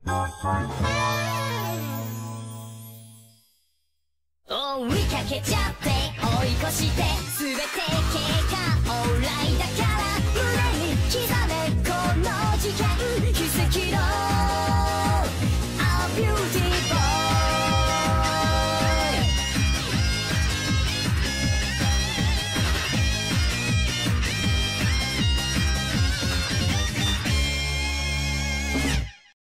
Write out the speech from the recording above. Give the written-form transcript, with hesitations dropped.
追いかけちゃって追い越して全て